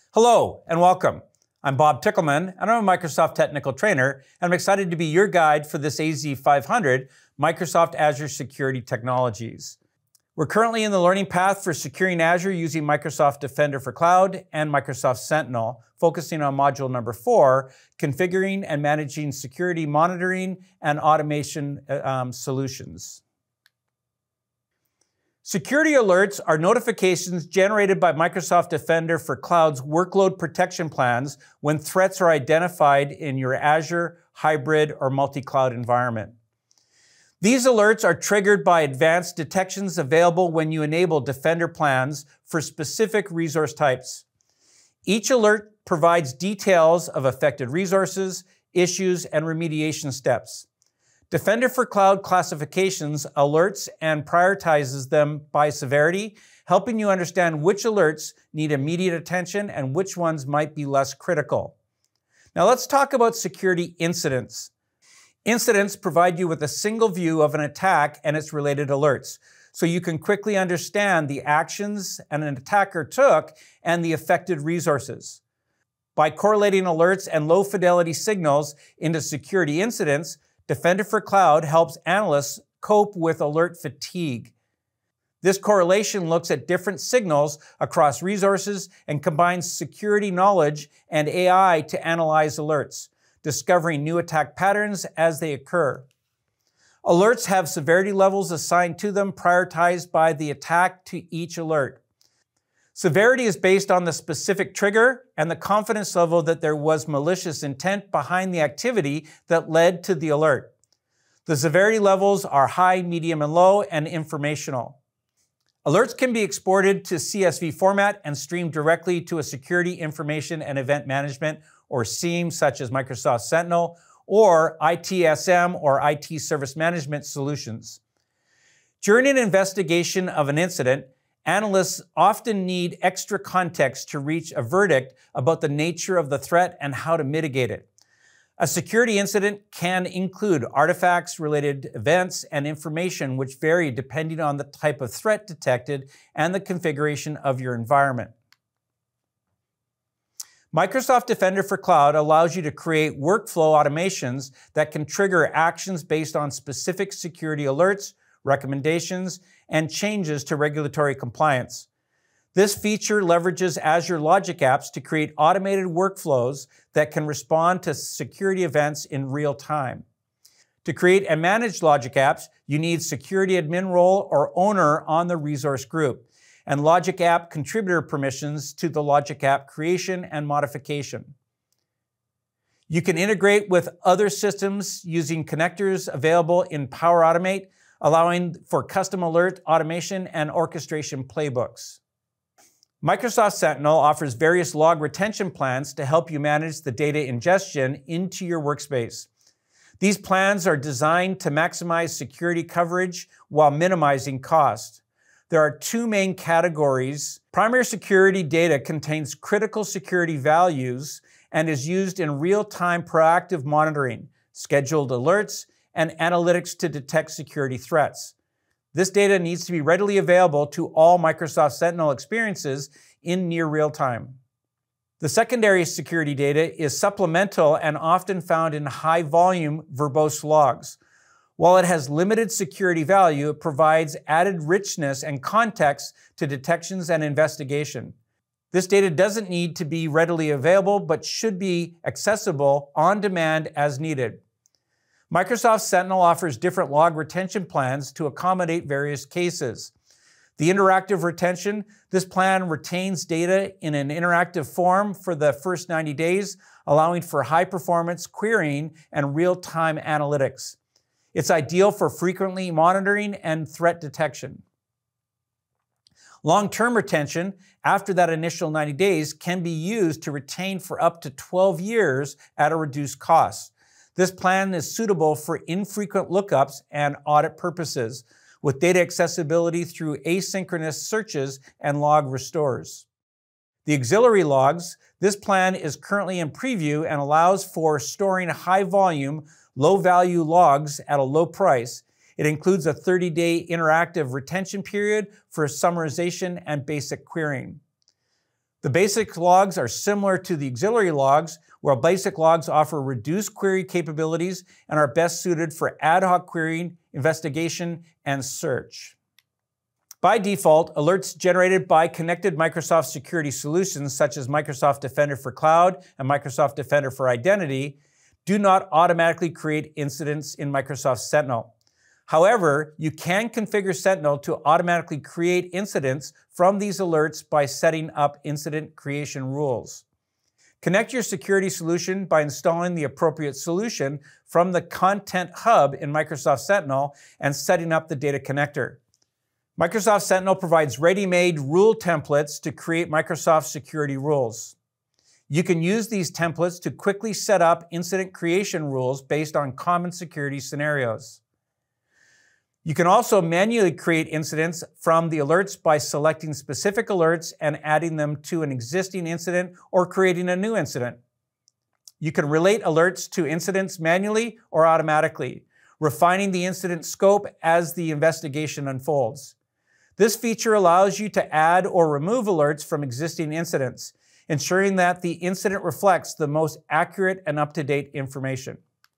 Hello and welcome. I'm Bob Tickleman and I'm a Microsoft technical trainer, and I'm excited to be your guide for this AZ-500 Microsoft Azure Security Technologies. We're currently in the learning path for securing Azure using Microsoft Defender for Cloud and Microsoft Sentinel, focusing on module number 4, configuring and managing security monitoring and automation solutions. Security alerts are notifications generated by Microsoft Defender for Cloud's workload protection plans when threats are identified in your Azure, hybrid, or multi-cloud environment. These alerts are triggered by advanced detections available when you enable Defender plans for specific resource types. Each alert provides details of affected resources, issues, and remediation steps. Defender for Cloud classifications alerts and prioritizes them by severity, helping you understand which alerts need immediate attention and which ones might be less critical. Now let's talk about security incidents. Incidents provide you with a single view of an attack and its related alerts, so you can quickly understand the actions an attacker took and the affected resources. By correlating alerts and low-fidelity signals into security incidents, Defender for Cloud helps analysts cope with alert fatigue. This correlation looks at different signals across resources and combines security knowledge and AI to analyze alerts, discovering new attack patterns as they occur. Alerts have severity levels assigned to them, prioritized by the attack to each alert. Severity is based on the specific trigger and the confidence level that there was malicious intent behind the activity that led to the alert. The severity levels are high, medium, and low, and informational. Alerts can be exported to CSV format and streamed directly to a Security Information and Event Management, or SIEM, such as Microsoft Sentinel, or ITSM, or IT Service Management solutions. During an investigation of an incident, analysts often need extra context to reach a verdict about the nature of the threat and how to mitigate it. A security incident can include artifacts, related events, and information which vary depending on the type of threat detected and the configuration of your environment. Microsoft Defender for Cloud allows you to create workflow automations that can trigger actions based on specific security alerts, recommendations, and changes to regulatory compliance. This feature leverages Azure Logic Apps to create automated workflows that can respond to security events in real time. To create and manage Logic Apps, you need security admin role or owner on the resource group, and Logic App contributor permissions to the Logic App creation and modification. You can integrate with other systems using connectors available in Power Automate, allowing for custom alert automation and orchestration playbooks. Microsoft Sentinel offers various log retention plans to help you manage the data ingestion into your workspace. These plans are designed to maximize security coverage while minimizing cost. There are two main categories. Primary security data contains critical security values and is used in real-time proactive monitoring, scheduled alerts, and analytics to detect security threats. This data needs to be readily available to all Microsoft Sentinel experiences in near real time. The secondary security data is supplemental and often found in high-volume verbose logs. While it has limited security value, it provides added richness and context to detections and investigation. This data doesn't need to be readily available, but should be accessible on demand as needed. Microsoft Sentinel offers different log retention plans to accommodate various cases. The interactive retention, this plan retains data in an interactive form for the first 90 days, allowing for high-performance querying and real-time analytics. It's ideal for frequently monitoring and threat detection. Long-term retention, after that initial 90 days, can be used to retain for up to 12 years at a reduced cost. This plan is suitable for infrequent lookups and audit purposes, with data accessibility through asynchronous searches and log restores. The auxiliary logs, this plan is currently in preview and allows for storing high-volume, low-value logs at a low price. It includes a 30-day interactive retention period for summarization and basic querying. The basic logs are similar to the auxiliary logs, where basic logs offer reduced query capabilities and are best suited for ad hoc querying, investigation, and search. By default, alerts generated by connected Microsoft security solutions such as Microsoft Defender for Cloud and Microsoft Defender for Identity do not automatically create incidents in Microsoft Sentinel. However, you can configure Sentinel to automatically create incidents from these alerts by setting up incident creation rules. Connect your security solution by installing the appropriate solution from the Content Hub in Microsoft Sentinel and setting up the data connector. Microsoft Sentinel provides ready-made rule templates to create Microsoft security rules. You can use these templates to quickly set up incident creation rules based on common security scenarios. You can also manually create incidents from the alerts by selecting specific alerts and adding them to an existing incident or creating a new incident. You can relate alerts to incidents manually or automatically, refining the incident scope as the investigation unfolds. This feature allows you to add or remove alerts from existing incidents, ensuring that the incident reflects the most accurate and up-to-date information.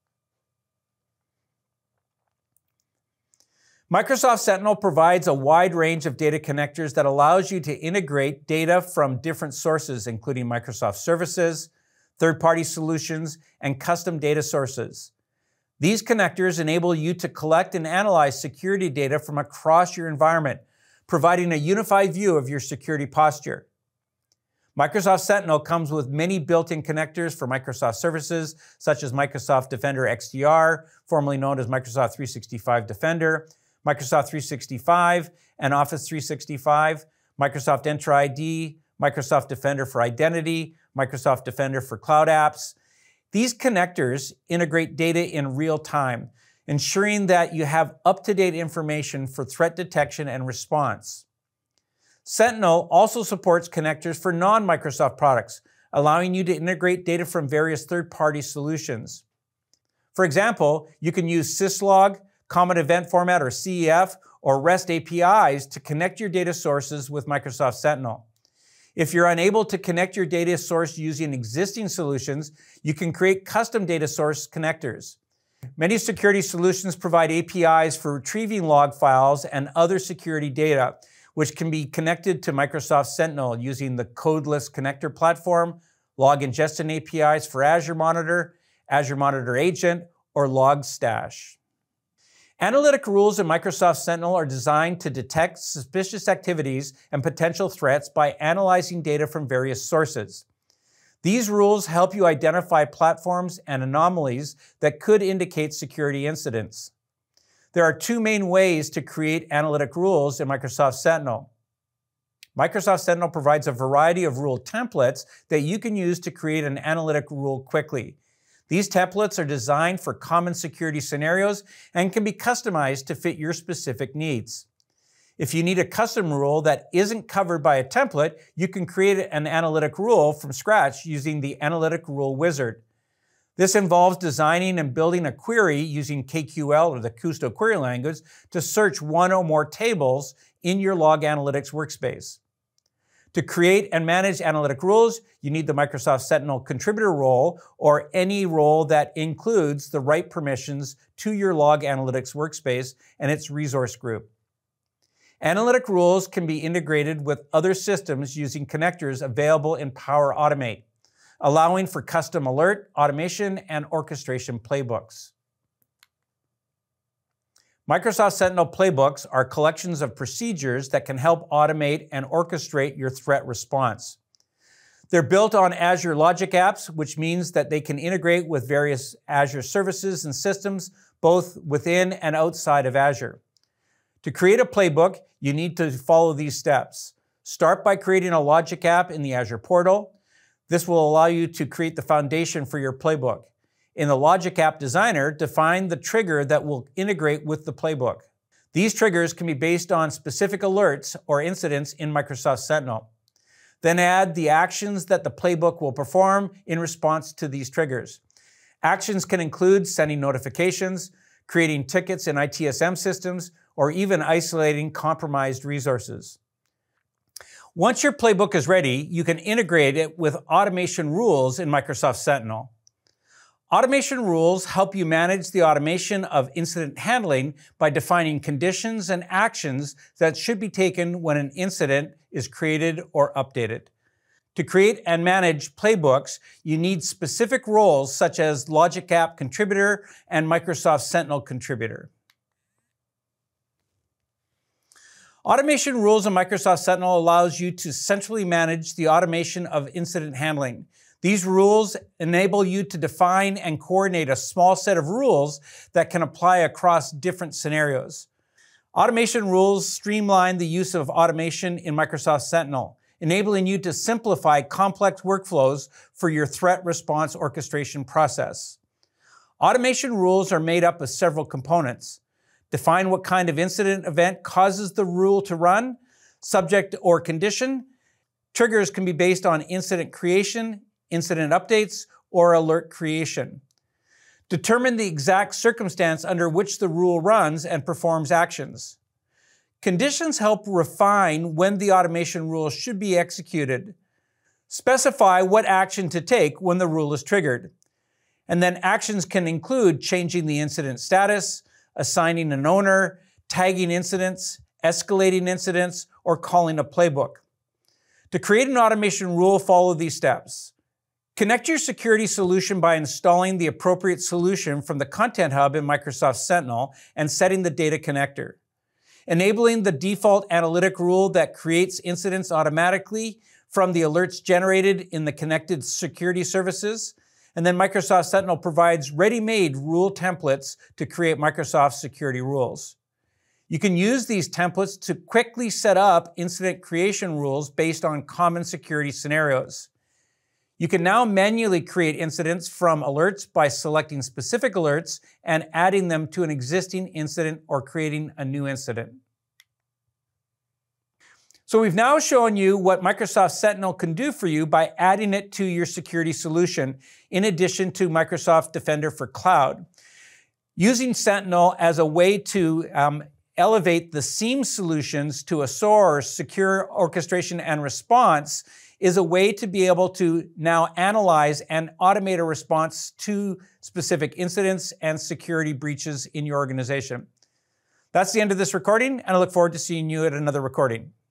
Microsoft Sentinel provides a wide range of data connectors that allows you to integrate data from different sources, including Microsoft services, third-party solutions, and custom data sources. These connectors enable you to collect and analyze security data from across your environment, providing a unified view of your security posture. Microsoft Sentinel comes with many built-in connectors for Microsoft services, such as Microsoft Defender XDR, formerly known as Microsoft 365 Defender, Microsoft 365 and Office 365, Microsoft Entra ID, Microsoft Defender for Identity, Microsoft Defender for Cloud Apps. These connectors integrate data in real time, ensuring that you have up-to-date information for threat detection and response. Sentinel also supports connectors for non-Microsoft products, allowing you to integrate data from various third-party solutions. For example, you can use syslog, Common Event Format or CEF, or REST APIs to connect your data sources with Microsoft Sentinel. If you're unable to connect your data source using existing solutions, you can create custom data source connectors. Many security solutions provide APIs for retrieving log files and other security data, which can be connected to Microsoft Sentinel using the Codeless Connector Platform, log ingestion APIs for Azure Monitor, Azure Monitor Agent, or Logstash. Analytic rules in Microsoft Sentinel are designed to detect suspicious activities and potential threats by analyzing data from various sources. These rules help you identify platforms and anomalies that could indicate security incidents. There are two main ways to create analytic rules in Microsoft Sentinel. Microsoft Sentinel provides a variety of rule templates that you can use to create an analytic rule quickly. These templates are designed for common security scenarios and can be customized to fit your specific needs. If you need a custom rule that isn't covered by a template, you can create an analytic rule from scratch using the Analytic Rule Wizard. This involves designing and building a query using KQL or the Kusto query language to search one or more tables in your log analytics workspace. To create and manage analytic rules, you need the Microsoft Sentinel contributor role or any role that includes the right permissions to your log analytics workspace and its resource group. Analytic rules can be integrated with other systems using connectors available in Power Automate, allowing for custom alert, automation, and orchestration playbooks. Microsoft Sentinel playbooks are collections of procedures that can help automate and orchestrate your threat response. They're built on Azure Logic Apps, which means that they can integrate with various Azure services and systems, both within and outside of Azure. To create a playbook, you need to follow these steps. Start by creating a Logic app in the Azure portal. This will allow you to create the foundation for your playbook. In the Logic App Designer, define the trigger that will integrate with the playbook. These triggers can be based on specific alerts or incidents in Microsoft Sentinel. Then add the actions that the playbook will perform in response to these triggers. Actions can include sending notifications, creating tickets in ITSM systems, or even isolating compromised resources. Once your playbook is ready, you can integrate it with automation rules in Microsoft Sentinel. Automation rules help you manage the automation of incident handling by defining conditions and actions that should be taken when an incident is created or updated. To create and manage playbooks, you need specific roles such as Logic App Contributor and Microsoft Sentinel Contributor. Automation rules in Microsoft Sentinel allows you to centrally manage the automation of incident handling. These rules enable you to define and coordinate a small set of rules that can apply across different scenarios. Automation rules streamline the use of automation in Microsoft Sentinel, enabling you to simplify complex workflows for your threat response orchestration process. Automation rules are made up of several components. Define what kind of incident event causes the rule to run, subject or condition. Triggers can be based on incident creation, incident updates, or alert creation. Determine the exact circumstance under which the rule runs and performs actions. Conditions help refine when the automation rule should be executed. Specify what action to take when the rule is triggered. And then actions can include changing the incident status, assigning an owner, tagging incidents, escalating incidents, or calling a playbook. To create an automation rule, follow these steps. Connect your security solution by installing the appropriate solution from the Content Hub in Microsoft Sentinel and setting the data connector. Enabling the default analytic rule that creates incidents automatically from the alerts generated in the connected security services. And then Microsoft Sentinel provides ready-made rule templates to create Microsoft security rules. You can use these templates to quickly set up incident creation rules based on common security scenarios. You can now manually create incidents from alerts by selecting specific alerts and adding them to an existing incident or creating a new incident. So we've now shown you what Microsoft Sentinel can do for you by adding it to your security solution, in addition to Microsoft Defender for Cloud. Using Sentinel as a way to elevate the SIEM solutions to a SOAR, secure orchestration and response, is a way to be able to now analyze and automate a response to specific incidents and security breaches in your organization. That's the end of this recording, and I look forward to seeing you at another recording.